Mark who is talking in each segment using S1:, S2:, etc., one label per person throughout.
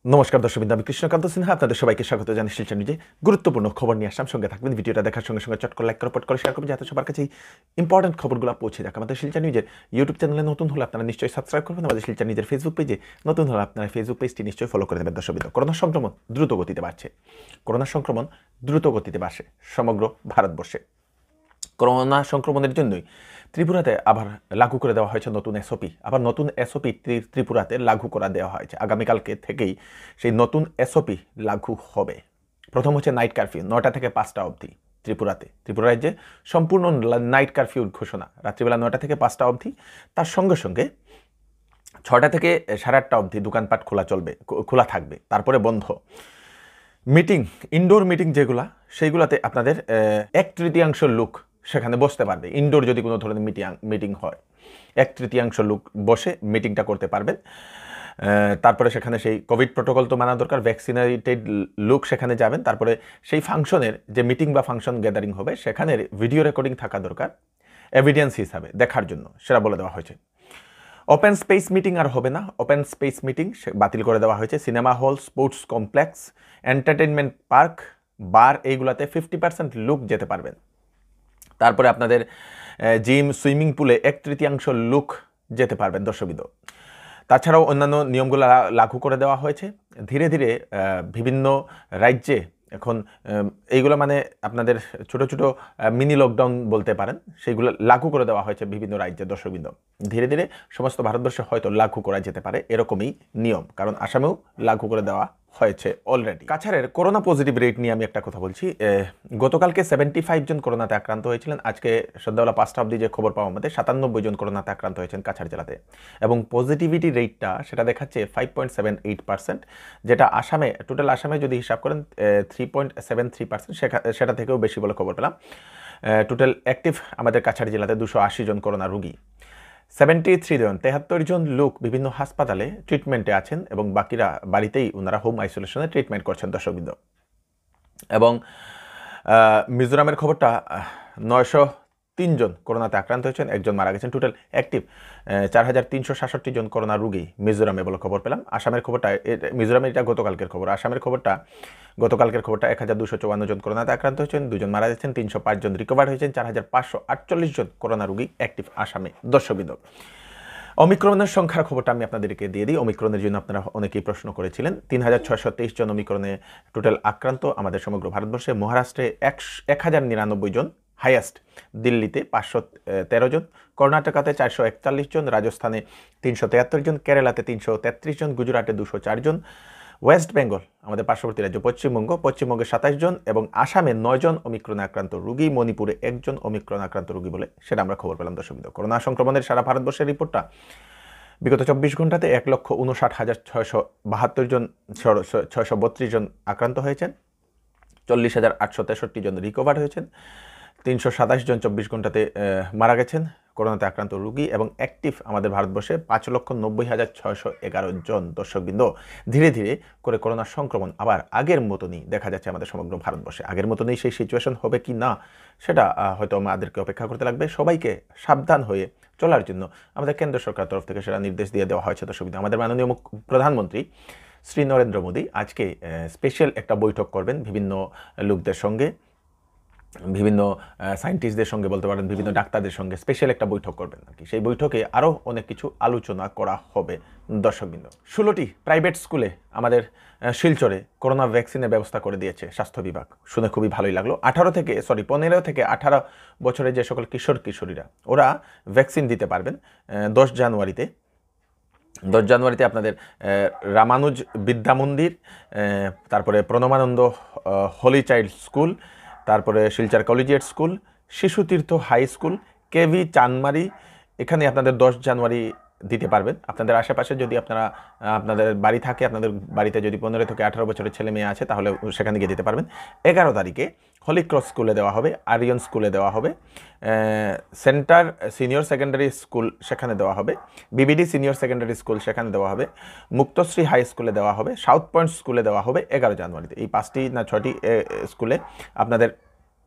S1: নমস্কার দর্শকবৃন্দ, আমি কৃষ্ণকান্ত সিনহা আপনাদের সবাইকে স্বাগত জানাই শিলচর নিউজে গুরুত্বপূর্ণ খবর নিয়ে আসলাম। সঙ্গে থাকবেন, ভিডিওটা দেখার সঙ্গে সঙ্গে চট করে লাইক করে, শেয়ার করবেন যাতে সবার কাছে ইম্পর্টেন্ট খবরগুলো পৌঁছে যাক। আমাদের শিলচর নিউজের ইউটিউব চ্যানেলে নতুন হলে আপনারা নিশ্চয়ই সাবস্ক্রাইব করবেন। আমাদের শিলচর নিউজের ফেসবুক পেজে নতুন হলে আপনারা ফেসবুক পেজটি নিশ্চয়ই ফলো করে দেবেন। দর্শকবৃন্দ, করোনা সংক্রমণ দ্রুত গতিতে বাড়ছে সমগ্র ভারতবর্ষে। করোনা সংক্রমণের জন্যই ত্রিপুরাতে আবার লাগু করে দেওয়া হয়েছে নতুন এসওপি। আবার নতুন এসওপি ত্রিপুরাতে লাগু করা দেওয়া হয়েছে। আগামীকালকে থেকেই সেই নতুন এসওপি লাগু হবে। প্রথম হচ্ছে নাইট কারফিউ 9টা থেকে 5টা অবধি ত্রিপুরা রাজ্যে সম্পূর্ণ নাইট কারফিউর ঘোষণা। রাত্রিবেলা 9টা থেকে 5টা অবধি। তার সঙ্গে সঙ্গে 6টা থেকে 8:30 অবধি দোকানপাট খোলা থাকবে, তারপরে বন্ধ। মিটিং, ইনডোর মিটিং যেগুলা, সেইগুলাতে আপনাদের 1/3 লোক সেখানে বসতে পারবে। ইনডোর যদি কোনো ধরনের মিটিং হয় 1/3 লোক বসে মিটিংটা করতে পারবেন। তারপরে সেখানে সেই কোভিড প্রোটোকল তো মানা দরকার, ভ্যাকসিনেটেড লোক সেখানে যাবেন। তারপরে সেই ফাংশনের যে মিটিং বা ফাংশন গ্যাদারিং হবে সেখানের ভিডিও রেকর্ডিং থাকা দরকার এভিডেন্স হিসাবে দেখার জন্য, সেটা বলে দেওয়া হয়েছে। ওপেন স্পেস মিটিং আর হবে না, ওপেন স্পেস মিটিং বাতিল করে দেওয়া হয়েছে। Cinema hall, sports complex, entertainment park, bar, এইগুলাতে 50% লোক যেতে পারবেন। তারপরে আপনাদের জিম, সুইমিং পুলে 1/3 লোক যেতে পারবেন দর্শকবৃন্দ। তাছাড়াও অন্যান্য নিয়মগুলো লাগু করে দেওয়া হয়েছে। ধীরে ধীরে বিভিন্ন রাজ্যে এখন এইগুলো মানে আপনাদের ছোট ছোট মিনি লকডাউন বলতে পারেন, সেইগুলো লাগু করে দেওয়া হয়েছে বিভিন্ন রাজ্যে দর্শকবৃন্দ। ধীরে ধীরে সমস্ত ভারতবর্ষে হয়তো লাগু করা যেতে পারে এরকমই নিয়ম, কারণ আসামেও লাগু করে দেওয়া হয়েছে অলরেডি। কাছাড়ের করোনা পজিটিভ রেট নিয়ে আমি একটা কথা বলছি। গতকালকে 75 জন করোনাতে আক্রান্ত হয়েছিলেন। আজকে সন্ধ্যাবেলা 5টা অবধি যে খবর পাওয়া মধ্যে 97 জন করোনাতে আক্রান্ত হয়েছেন কাছাড় জেলাতে, এবং পজিটিভিটি রেটটা সেটা দেখাচ্ছে 5.78%, যেটা আসামে, টোটাল আসামে যদি হিসাব করেন 3.73%, সেটা থেকেও বেশি বলে খবর পেলাম। টোটাল অ্যাক্টিভ আমাদের কাছাড় জেলাতে 280 জন করোনা রোগী। 73 জন লোক বিভিন্ন হাসপাতালে ট্রিটমেন্টে আছেন এবং বাকিরা বাড়িতেই ওনারা হোম আইসোলেশনে ট্রিটমেন্ট করছেন দর্শকবৃন্দ। এবং মিজোরামের খবরটা 903 জন করোনাতে আক্রান্ত হয়েছেন, একজন মারা গেছেন। টোটাল অ্যাক্টিভ 4367 জন করোনা রোগী মিজোরামে বলে খবর পেলাম। আসামের খবরটা, মিজোরামের এটা গতকালকের খবর। আসামের খবরটা, গতকালকের খবরটা 1254 জন করোনাতে আক্রান্ত হয়েছেন, 2 জন মারা গেছেন, 305 জন রিকভার হয়েছেন, 4548 জন করোনা রোগী অ্যাক্টিভ আসামে দর্শকবৃন্দ। ওমিক্রনের সংখ্যার খবরটা আমি আপনাদেরকে দিয়ে দিই। ওমিক্রনের জন্য আপনারা অনেকেই প্রশ্ন করেছিলেন। 3623 জন ওমিক্রনে টোটাল আক্রান্ত আমাদের সমগ্র ভারতবর্ষে। মহারাষ্ট্রে 1099 জন হাইয়েস্ট, দিল্লিতে 513 জন, কর্ণাটকাতে 441 জন, রাজস্থানে 373 জন, কেরালাতে 333 জন, গুজরাটে 204 জন, ওয়েস্ট বেঙ্গল আমাদের পার্শ্ববর্তী রাজ্য পশ্চিমবঙ্গে 27 জন, এবং আসামে 9 জন ওমিক্রনে আক্রান্ত রোগী, মণিপুরে 1 জন ওমিক্রন আক্রান্ত রোগী বলে সেটা আমরা খবর পেলাম দর্শকবৃন্দ। করোনা সংক্রমণের সারা ভারতবর্ষের রিপোর্টটা বিগত 24 ঘন্টাতে 1,59,672 জন, 632 জন আক্রান্ত হয়েছেন, 40,863 জন রিকভার হয়েছেন, 327 জন 24 ঘন্টাতে মারা গেছেন করোনাতে আক্রান্ত রোগী, এবং অ্যাক্টিভ আমাদের ভারতবর্ষে 5,90,611 জন দর্শকবৃন্দ। ধীরে ধীরে করে করোনা সংক্রমণ আবার আগের মতনই দেখা যাচ্ছে আমাদের সমগ্র ভারতবর্ষে। আগের মতনই সেই সিচুয়েশন হবে কি না সেটা হয়তো আমাদেরকে অপেক্ষা করতে লাগবে। সবাইকে সাবধান হয়ে চলার জন্য আমাদের কেন্দ্র সরকার তরফ থেকে সেটা নির্দেশ দিয়ে দেওয়া হয়েছে দর্শকবৃন্দ। আমাদের মাননীয় প্রধানমন্ত্রী শ্রী নরেন্দ্র মোদী আজকে স্পেশাল একটা বৈঠক করবেন বিভিন্ন লোকদের সঙ্গে, বিভিন্ন সায়েন্টিস্টদের সঙ্গে বলতে পারেন, বিভিন্ন ডাক্তারদের সঙ্গে স্পেশাল একটা বৈঠক করবেন আর কি। সেই বৈঠকে আরও অনেক কিছু আলোচনা করা হবে দর্শকবৃন্দ। 16টি প্রাইভেট স্কুলে আমাদের শিলচরে করোনা ভ্যাকসিনের ব্যবস্থা করে দিয়েছে স্বাস্থ্য বিভাগ। শুনে খুবই ভালোই লাগলো। 15 থেকে 18 বছরের যে সকল কিশোরীরা ওরা ভ্যাকসিন দিতে পারবেন 10 জানুয়ারিতে আপনাদের রামানুজ বিদ্যা মন্দির, তারপরে প্রণমানন্দ হোলি চাইল্ড স্কুল, তারপরে Silchar collegiate school, Shishutirtha high school, KV Chanmari, এখানে আপনাদের 10 জানুয়ারি দিতে পারবেন। আপনাদের আশেপাশে যদি আপনাদের বাড়ি থাকে, আপনাদের বাড়িতে যদি 15 থেকে 18 বছরের ছেলে মেয়ে আছে তাহলে সেখানে গিয়ে দিতে পারবেন। 11 তারিখে হলি ক্রস স্কুলে দেওয়া হবে, আরিয়ন স্কুলে দেওয়া হবে, সেন্টার সিনিয়র সেকেন্ডারি স্কুল সেখানে দেওয়া হবে, বিবিডি সিনিয়র সেকেন্ডারি স্কুল সেখানে দেওয়া হবে, মুক্তশ্রী হাই স্কুলে দেওয়া হবে, সাউথ পয়েন্ট স্কুলে দেওয়া হবে 11 জানুয়ারিতে। এই 5টি না 6টি স্কুলে আপনাদের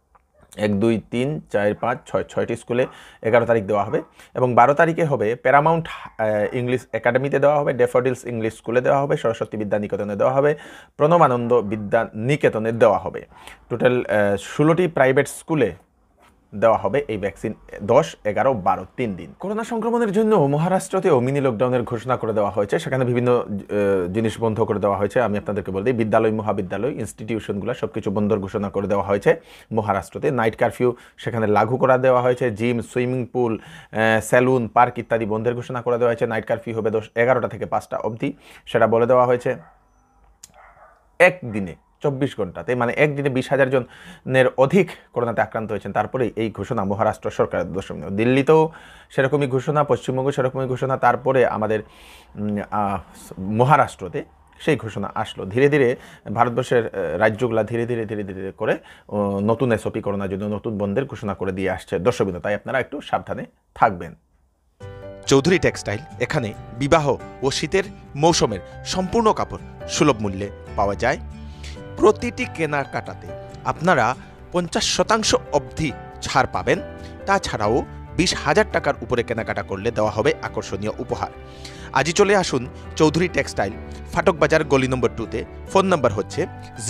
S1: 1 2 3 4 5 6 6টি স্কুলে 11 তারিখ দেওয়া হবে এবং 12 তারিখে হবে প্যারামাউন্ট ইংলিশ একাডেমিতে দেওয়া হবে, ড্যাফোডিলস ইংলিশ স্কুলে দেওয়া হবে, সরস্বতী বিদ্যা নিকেতনে দেওয়া হবে, প্রণবানন্দ বিদ্যা নিকেতনে দেওয়া হবে। টোটাল 16টি প্রাইভেট স্কুলে দেওয়া হবে এই ভ্যাকসিন 10, 11, 12 3 দিন। করোনা সংক্রমণের জন্য মহারাষ্ট্রতেও মিনি লকডাউনের ঘোষণা করে দেওয়া হয়েছে। সেখানে বিভিন্ন জিনিস বন্ধ করে দেওয়া হয়েছে। আমি আপনাদেরকে বলে দিই, বিদ্যালয়, মহাবিদ্যালয়, ইনস্টিটিউশনগুলো সব কিছু বন্ধর ঘোষণা করে দেওয়া হয়েছে মহারাষ্ট্রতে। নাইট কারফিউ সেখানে লাগু করা দেওয়া হয়েছে। Gym, swimming pool, salon, park ইত্যাদি বন্ধের ঘোষণা করে দেওয়া হয়েছে। নাইট কারফিউ হবে 11টা থেকে 5টা অবধি, সেটা বলে দেওয়া হয়েছে। একদিনে 24 ঘন্টাতে, মানে একদিনে 20,000 জনের অধিক করোনাতে আক্রান্ত হয়েছেন। তারপরে এই ঘোষণা মহারাষ্ট্র সরকারের দশম। দিল্লিতেও সেরকমই ঘোষণা, পশ্চিমবঙ্গে সেরকমই ঘোষণা, তারপরে আমাদের মহারাষ্ট্রতে সেই ঘোষণা আসলো। ধীরে ধীরে ভারতবর্ষের রাজ্যগুলা ধীরে ধীরে করে নতুন SOP করোনার জন্য নতুন বন্ধের ঘোষণা করে দিয়ে আসছে দর্শকবৃন্দ। তাই আপনারা একটু সাবধানে থাকবেন।
S2: চৌধুরী টেক্সটাইল, এখানে বিবাহ ও শীতের মৌসুমের সম্পূর্ণ কাপড় সুলভ মূল্যে পাওয়া যায়। প্রতিটি কেনাকাটাতে আপনারা 50% অবধি ছাড় পাবেন। তাছাড়াও 20,000 টাকার উপরে কেনাকাটা করলে দেওয়া হবে আকর্ষণীয় উপহার। আজই চলে আসুন চৌধুরী টেক্সটাইল, ফাটক বাজার, গলি নম্বর 2-তে। ফোন নাম্বার হচ্ছে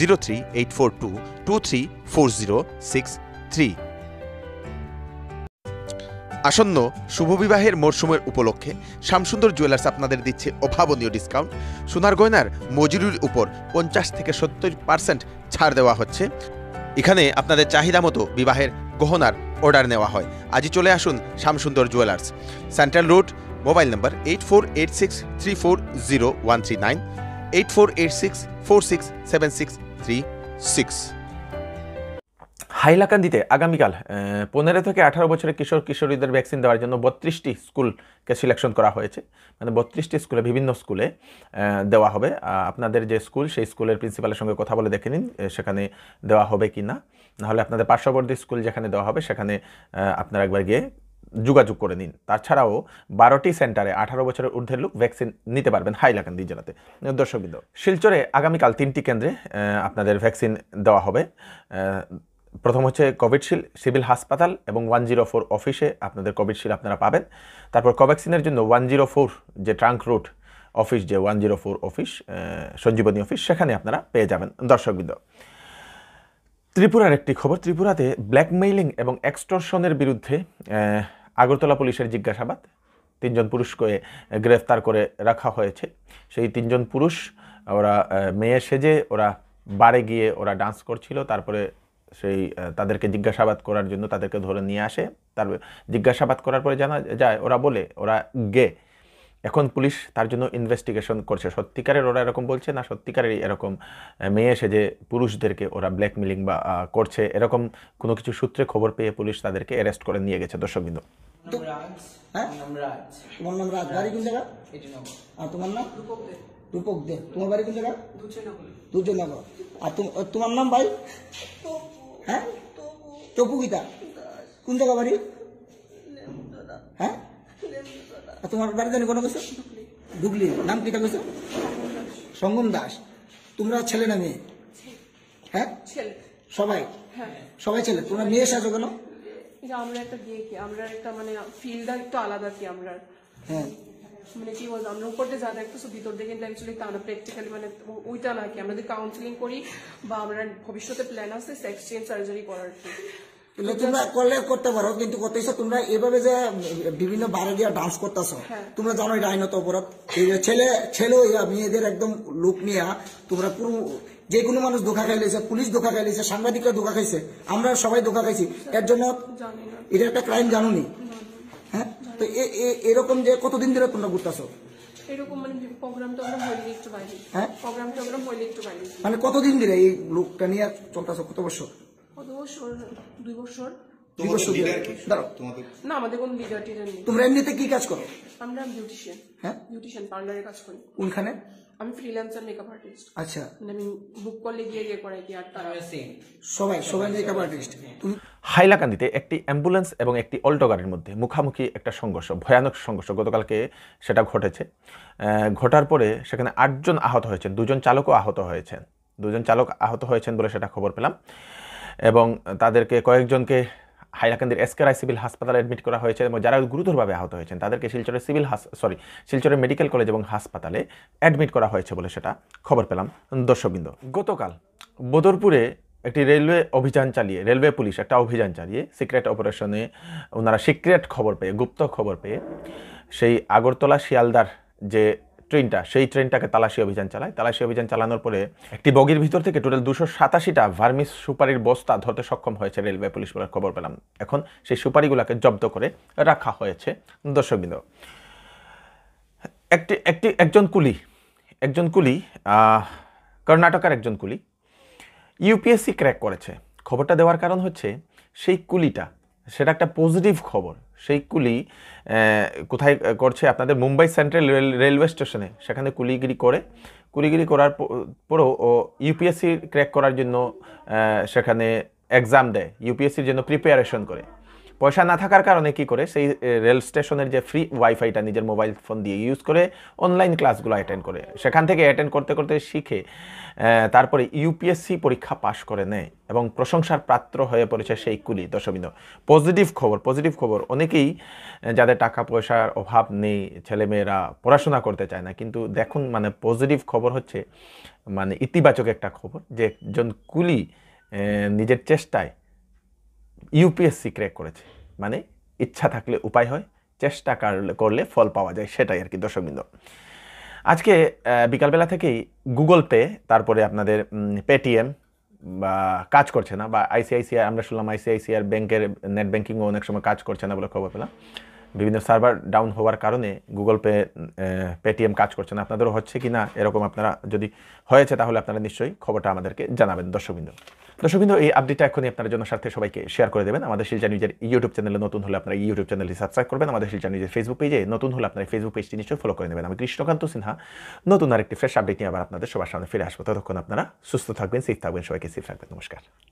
S2: 0384223406 আসন্ন শুভবিবাহের মরশুমের উপলক্ষে শ্যামসুন্দর জুয়েলার্স আপনাদের দিচ্ছে অভাবনীয় ডিসকাউন্ট। সোনার গয়নার মজুরির উপর 50 থেকে 70% ছাড় দেওয়া হচ্ছে। এখানে আপনাদের চাহিদা মতো বিবাহের গহনার অর্ডার নেওয়া হয়। আজই চলে আসুন Shyamsundar jewellers, central road. Mobile number 8486340139, 8486467636।
S1: হাইলাকান্দিতে আগামীকাল 15 থেকে 18 বছরের কিশোর কিশোরীদের ভ্যাকসিন দেওয়ার জন্য 32টি স্কুলকে সিলেকশন করা হয়েছে। মানে 32টি স্কুলে, বিভিন্ন স্কুলে দেওয়া হবে। আপনাদের যে স্কুল, সেই স্কুলের প্রিন্সিপালের সঙ্গে কথা বলে দেখে নিন সেখানে দেওয়া হবে কি না। নাহলে আপনাদের পার্শ্ববর্তী স্কুল যেখানে দেওয়া হবে সেখানে আপনারা একবার গিয়ে যোগাযোগ করে নিন। তাছাড়াও 12টি সেন্টারে 18 বছরের ঊর্ধ্বের লোক ভ্যাকসিন নিতে পারবেন হাইলাকান্দি জেলাতে। দর্শকবৃন্দ, শিলচরে আগামীকাল 3টি কেন্দ্রে আপনাদের ভ্যাকসিন দেওয়া হবে। প্রথম হচ্ছে কোভিডশিল্ড সিভিল হাসপাতাল এবং 104 অফিসে আপনাদের কোভিডশিল্ড আপনারা পাবেন। তারপর কোভ্যাক্সিনের জন্য 104 যে ট্রাঙ্ক রুট অফিস, যে 104 অফিস, সঞ্জীবনী অফিস, সেখানে আপনারা পেয়ে যাবেন। দর্শকবৃন্দ, ত্রিপুরার একটি খবর। ত্রিপুরাতে ব্ল্যাকমেইলিং এবং এক্সটর্শনের বিরুদ্ধে আগরতলা পুলিশের জিজ্ঞাসাবাদ। 3 জন পুরুষকে গ্রেফতার করে রাখা হয়েছে। সেই 3 জন পুরুষ, ওরা মেয়ে সেজে ওরা বারে গিয়ে ওরা ডান্স করছিল। তারপরে সেই তাদেরকে জিজ্ঞাসাবাদ করার জন্য তাদেরকে ধরে নিয়ে আসে। তার জিজ্ঞাসাবাদ করার পরে জানা যায় ওরা বলে ওরা গে। এখন পুলিশ তার জন্য ইনভেস্টিগেশন করছে। সত্যিকারের ওরা এরকম বলছে না সত্যিকারেরই এরকম মেয়ে সেজে পুরুষদেরকে ওরা ব্ল্যাকমেলিং বা করছে, এরকম কোনো কিছু সূত্রে খবর পেয়ে পুলিশ তাদেরকে অ্যারেস্ট করে নিয়ে গেছে। দর্শকবৃন্দ,
S3: তোমার নাম রাজ, বাড়ি কোন জায়গা? আর তোমার নাম? রূপক দে। তোমার বাড়ি কোন জায়গা? দুজনগর। আর তোমার নাম ভাই? হ্যাঁ, টপু গীতা। কোন জায়গা বাড়ি? হ্যাঁ, আর তোমার বাড়ি জানি কোনো কিছু? ডুগলি। নাম কিটা কিছু? সঙ্গম দাস। তোমরা ছেলে না মেয়ে? হ্যাঁ, সবাই সবাই ছেলে। তোমরা মেয়ে সাজো কেন?
S4: আমরা একটা গিয়ে কি আমরা একটা মানে ফিল্ডটা একটু আলাদা কি আমরা। হ্যাঁ, মানে কি বলবো, আমরা উপরতে যা দেখতেছো ভিতর দিয়ে কিন্তু অ্যাকচুয়ালি তা না, প্র্যাকটিক্যালি মানে ওইটা না কি। আমরা যদি কাউন্সিলিং করি বা আমরা ভবিষ্যতে প্ল্যান আছে সেক্স চেঞ্জ সার্জারি করার কি।
S3: তোমরা করলে করতে পারো, কিন্তু করতেছো তোমরা এভাবে যে বিভিন্ন বারে গিয়ে ডান্স করতেছো, তোমরা জানো এটা আইনত অপরাধ। ছেলে মেয়েদের একদম লুক নিয়ে তোমরা পুরো যে কোনো মানুষ ধোকা খাইলেছে, পুলিশ ধোকা খাইলেছে, সাংবাদিকরা ধোকা খাইছে, আমরা সবাই ধোকা খাইছি। এর জন্য এটা একটা ক্রাইম, জানোনি? হ্যাঁ, তো এরকম যে কতদিন ধরে তোমরা ঘুরতেছো?
S4: এরকম মানে প্রোগ্রামটা আমরা হইলে একটু বাইরে। হ্যাঁ, প্রোগ্রামটা আমরা হইলে একটু বাইরে।
S3: মানে কতদিন ধরে এই লোকটা নিয়ে চলতেছো? কত বছর?
S4: 2 বছর।
S3: না,
S4: আমাদের কোন লিডার টিডার নেই।
S3: তোমরা এমনিতে কি কাজ করো?
S4: আমরা বিউটিশিয়ান। হ্যাঁ, বিউটিশিয়ান পার্লারে কাজ করি।
S3: কোনখানে?
S4: আমি ফ্রিল্যান্সার মেকআপ আর্টিস্ট।
S3: আচ্ছা,
S4: মানে আমি বুক করলে গিয়ে করাই কি আর তারা
S3: সবাই মেকআপ আর্টিস্ট।
S1: হাইলাকান্দিতে একটি অ্যাম্বুলেন্স এবং একটি অল্টো গাড়ির মধ্যে মুখামুখি একটা সংঘর্ষ, ভয়ানক সংঘর্ষ গতকালকে সেটা ঘটেছে। ঘটার পরে সেখানে 8 জন আহত হয়েছেন, 2 জন চালকও আহত হয়েছেন। 2 জন চালক আহত হয়েছেন বলে সেটা খবর পেলাম। এবং তাদেরকে কয়েকজনকে হাইলাকান্দির এসকেআই সিভিল হাসপাতালে অ্যাডমিট করা হয়েছে এবং যারা গুরুতরভাবে আহত হয়েছেন তাদেরকে শিলচরের মেডিকেল কলেজ এবং হাসপাতালে অ্যাডমিট করা হয়েছে বলে সেটা খবর পেলাম দর্শকবৃন্দ। গতকাল বদরপুরে একটি রেলওয়ে পুলিশ একটা অভিযান চালিয়ে সিক্রেট অপারেশনে ওনারা সিক্রেট খবর পেয়ে, গুপ্ত খবর পেয়ে সেই আগরতলা শিয়ালদার যে ট্রেনটা, সেই ট্রেনটাকে তালাশি অভিযান চালায়। তালাশি অভিযান চালানোর পরে একটি বগির ভিতর থেকে টোটাল 287টা ভার্মিস সুপারির বস্তা ধরতে সক্ষম হয়েছে রেলওয়ে পুলিশ বলে খবর পেলাম। এখন সেই সুপারিগুলোকে জব্দ করে রাখা হয়েছে দর্শকবৃন্দ। একজন কুলি কর্ণাটকের একজন কুলি ইউপিএসসি ক্র্যাক করেছে। খবরটা দেওয়ার কারণ হচ্ছে সেই কুলিটা, সেটা একটা পজিটিভ খবর। সেই কুলি কোথায় করছে? আপনাদের মুম্বাই সেন্ট্রাল রেলওয়ে স্টেশনে, সেখানে কুলিগিরি করার পরও ও ইউপিএসসি ক্র্যাক করার জন্য সেখানে এক্সাম দেয়, ইউপিএসসির জন্য প্রিপারেশন করে। পয়সা না থাকার কারণে কি করে, সেই রেল স্টেশনের যে ফ্রি ওয়াইফাইটা নিজের মোবাইল ফোন দিয়ে ইউজ করে অনলাইন ক্লাসগুলো অ্যাটেন্ড করে, সেখান থেকে অ্যাটেন্ড করতে করতে শিখে তারপরে ইউপিএসসি পরীক্ষা পাশ করে নেয় এবং প্রশংসার পাত্র হয়ে পড়েছে সেই কুলি। দর্শকবৃন্দ, পজিটিভ খবর। অনেকেই যাদের টাকা পয়সার অভাব নেই, ছেলেমেয়েরা পড়াশোনা করতে চায় না, কিন্তু দেখুন মানে পজিটিভ খবর হচ্ছে মানে ইতিবাচক একটা খবর যে একজন কুলি নিজের চেষ্টায় ইউপিএসসি ক্র্যাক করেছে। মানে ইচ্ছা থাকলে উপায় হয়, চেষ্টা করলে ফল পাওয়া যায়, সেটাই আর কি দর্শকবৃন্দ। আজকে বিকালবেলা থেকেই গুগল পে, তারপরে আপনাদের পেটিএম বা কাজ করছে না, বা আইসিআইসিআই, আমরা শুনলাম আইসিআইসিআই ব্যাংকের নেট ব্যাংকিংও অনেক সময় কাজ করছে না বলে খবর পেলাম। বিভিন্ন সার্ভার ডাউন হওয়ার কারণে গুগল পে, পেটিএম কাজ করছে না। আপনাদেরও হচ্ছে কি না এরকম, আপনারা যদি হয়েছে তাহলে আপনারা নিশ্চয়ই খবরটা আমাদেরকে জানাবেন দর্শকবৃন্দ। এই আপডেটটা এখনই আপনার জন্য স্বার্থে সবাইকে শেয়ার করে দেবেন। আমাদের শিলচর নিউজের ইউটিউব চ্যানেলে নতুন হলে আপনারা ইউটিউব চ্যানেলটি সাবস্ক্রাইব করবেন। আমাদের শিলচর নিউজের ফেসবুক পেজে নতুন হলে আপনারা ফেসবুক পেজটি নিশ্চয়ই ফলো করে নেবেন। আমি কৃষ্ণকান্ত সিনহা নতুন আরেকটি ফ্রেশ আপডেট নিয়ে আবার আপনাদের সবার সামনে ফিরে আসবো। ততক্ষণ আপনারা সুস্থ থাকবেন, সেফ থাকবেন, সবাইকে সেফ রাখবেন। নমস্কার।